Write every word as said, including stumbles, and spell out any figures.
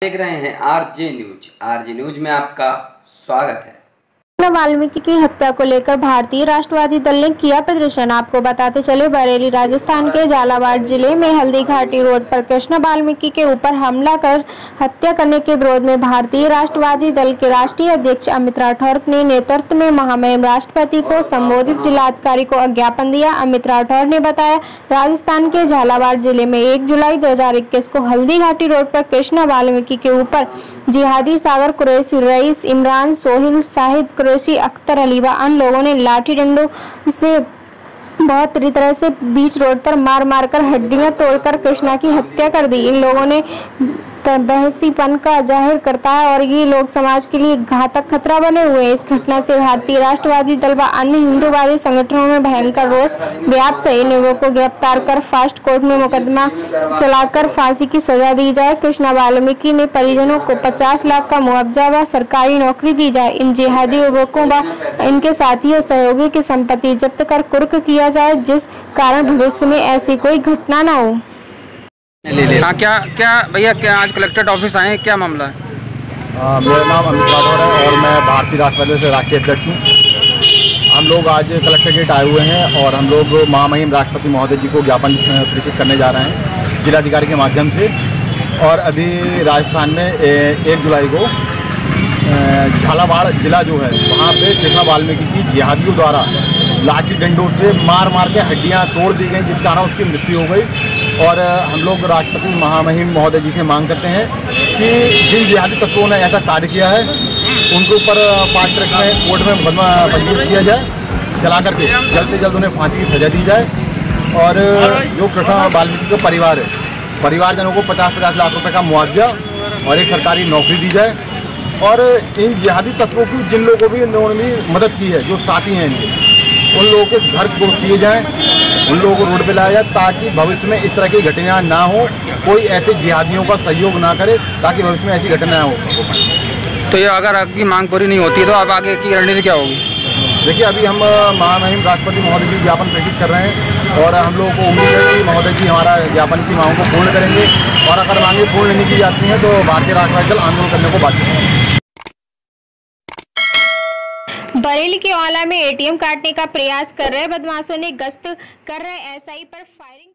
देख रहे हैं आरजे न्यूज। आरजे न्यूज में आपका स्वागत है। वाल्मीकि की हत्या को लेकर भारतीय राष्ट्रवादी दल ने किया प्रदर्शन। आपको बताते चले, बरेली राजस्थान के झालावाड़ जिले में हल्दी घाटी रोड पर कृष्ण वाल्मीकि के ऊपर हमला कर हत्या करने के विरोध में भारतीय राष्ट्रवादी दल के राष्ट्रीय अध्यक्ष अमित राठौर ने नेतृत्व में महामहिम राष्ट्रपति को संबोधित जिलाधिकारी को ज्ञापन दिया। अमित राठौर ने बताया, राजस्थान के झालावाड़ जिले में एक जुलाई दो हजार इक्कीस को हल्दी घाटी रोड पर कृष्ण वाल्मीकि के ऊपर जिहादी सागर कुरैशी, रईस, इमरान, सोहिल, शाहिद कुरैशी, अख्तर अली व अन्य लोगों ने लाठी डंडों से बहुत बुरी तरह से बीच रोड पर मार मार कर हड्डियां तोड़कर कृष्णा की हत्या कर दी। इन लोगों ने बहसीपन का जाहिर करता है और ये लोग समाज के लिए घातक खतरा बने हुए हैं। इस घटना से भारतीय राष्ट्रवादी दल व अन्य हिंदूवादी संगठनों में भयंकर रोष व्याप्त है। इन लोगों को गिरफ्तार कर फास्ट कोर्ट में मुकदमा चलाकर फांसी की सजा दी जाए। कृष्ण वाल्मीकि ने परिजनों को पचास लाख का मुआवजा व सरकारी नौकरी दी जाए। इन जिहादी युवकों व इनके साथियों सहयोगी की संपत्ति जब्त कर कुर्क किया जाए, जिस कारण भविष्य में ऐसी कोई घटना न हो। हाँ, क्या क्या भैया, क्या आज कलेक्ट्रेट ऑफिस आए हैं, क्या मामला है? आ, मेरा नाम अमित राठौर है और मैं भारतीय राष्ट्रवादी से राष्ट्रीय अध्यक्ष हूँ। हम लोग आज कलेक्ट्रेट आए हुए हैं और हम लोग महामहिम राष्ट्रपति महोदय जी को ज्ञापन प्रेषित करने जा रहे हैं जिलाधिकारी के माध्यम से। और अभी राजस्थान में एक जुलाई को झालावाड़ जिला जो है वहाँ पे कृष्ण वाल्मीकि की जिहादियों द्वारा लाठी डंडों से मार मार के हड्डियाँ तोड़ दी गई, जिस कारण उसकी मृत्यु हो गई। और हम लोग राष्ट्रपति महामहिम महोदय जी से मांग करते हैं कि जिन जिहादी तत्वों ने ऐसा कार्य किया है उनके ऊपर फास्ट ट्रैक में कोर्ट में मुकदमा पंजीकृत किया जाए, चला करके जल्द से जल्द उन्हें फांसी की सजा दी जाए। और जो कृष्ण वाल्मीकि का परिवार है, परिवारजनों को पचास पचास लाख रुपये का मुआवजा और एक सरकारी नौकरी दी जाए। और इन जिहादी तत्वों की जिन लोगों को भी इन्होंने मदद की है, जो साथी हैं इनके, उन लोगों के घर कुर्क किए जाएं, उन लोगों को रोड पे लाया जाए ताकि भविष्य में इस तरह की घटनाएं ना हो, कोई ऐसे जिहादियों का सहयोग ना करे ताकि भविष्य में ऐसी घटनाएं हो। तो ये अगर आपकी मांग पूरी नहीं होती तो अब आगे की रणनीति क्या होगी? देखिए, अभी हम महामहिम राष्ट्रपति महोदय जी ज्ञापन प्रेषित कर रहे हैं और हम लोगों को उम्मीद है कि महोदय जी हमारा ज्ञापन की मांगों को पूर्ण करेंगे। और अगर मांगे पूर्ण नहीं की जाती हैं तो भारतीय राष्ट्रवादी दल आंदोलन करने को बाध्य है। बरेली के औला में एटीएम काटने का प्रयास कर रहे बदमाशों ने गश्त कर रहे एसआई पर फायरिंग